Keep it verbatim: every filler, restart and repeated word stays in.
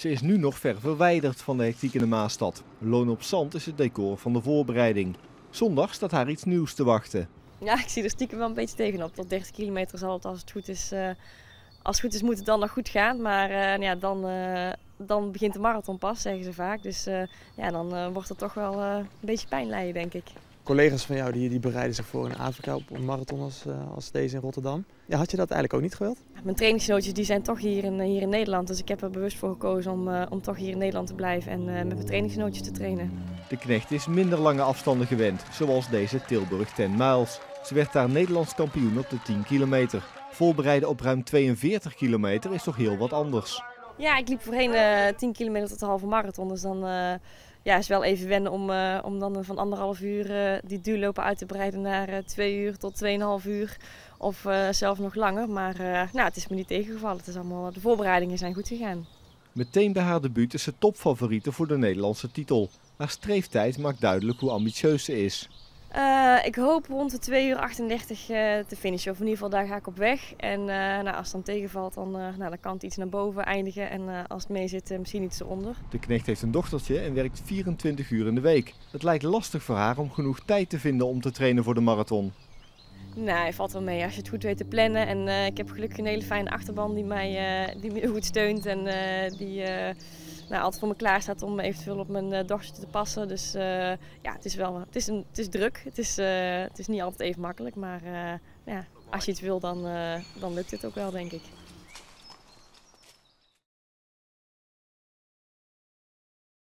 Ze is nu nog ver verwijderd van de hectiek in de Maasstad. Loon op zand is het decor van de voorbereiding. Zondag staat haar iets nieuws te wachten. Ja, ik zie er stiekem wel een beetje tegenop. Tot dertig kilometer zal het als het goed is, uh, als het goed is moet het dan nog goed gaan. Maar uh, ja, dan, uh, dan begint de marathon pas, zeggen ze vaak. Dus uh, ja, dan uh, wordt het toch wel uh, een beetje pijn lijden, denk ik. Collega's van jou die, die bereiden zich voor in Afrika op een marathon als, uh, als deze in Rotterdam. Ja, had je dat eigenlijk ook niet gewild? Mijn trainingsgenootjes die zijn toch hier in, hier in Nederland. Dus ik heb er bewust voor gekozen om, uh, om toch hier in Nederland te blijven en uh, met mijn trainingsgenootjes te trainen. De knecht is minder lange afstanden gewend, zoals deze Tilburg ten Miles. Ze werd daar Nederlands kampioen op de tien kilometer. Voorbereiden op ruim tweeënveertig kilometer is toch heel wat anders. Ja, ik liep voorheen uh, tien kilometer tot de halve marathon. Dus dan uh, ja, is wel even wennen om, uh, om dan van anderhalf uur uh, die duurlopen uit te breiden naar uh, twee uur tot tweeënhalf uur. Of uh, zelfs nog langer. Maar uh, nou, het is me niet tegengevallen. Het is allemaal, de voorbereidingen zijn goed gegaan. Meteen bij haar debuut is ze topfavoriete voor de Nederlandse titel. Haar streeftijd maakt duidelijk hoe ambitieus ze is. Uh, ik hoop rond de twee uur achtendertig uh, te finishen. Of in ieder geval daar ga ik op weg. En uh, nou, als het dan tegenvalt, dan, uh, nou, dan kan het iets naar boven eindigen. En uh, als het mee zit, uh, misschien iets eronder. De knecht heeft een dochtertje en werkt vierentwintig uur in de week. Het lijkt lastig voor haar om genoeg tijd te vinden om te trainen voor de marathon. Nou, het valt wel mee als je het goed weet te plannen. En uh, ik heb gelukkig een hele fijne achterban die mij, uh, die me goed steunt. En uh, die uh, nou, altijd voor me klaar staat om eventueel op mijn uh, dochtertje te passen. Dus uh, ja, het is wel het is een, het is druk. Het is, uh, het is niet altijd even makkelijk. Maar uh, ja, als je iets wil, dan, uh, dan lukt het ook wel, denk ik.